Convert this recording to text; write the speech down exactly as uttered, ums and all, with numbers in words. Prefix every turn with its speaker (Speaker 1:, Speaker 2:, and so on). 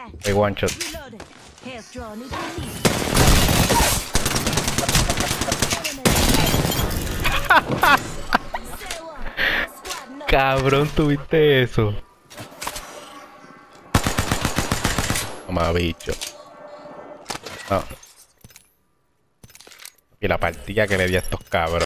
Speaker 1: Hay one shot. Cabrón, tuviste eso. Toma, bicho. No. Y la partida que le di a estos cabros.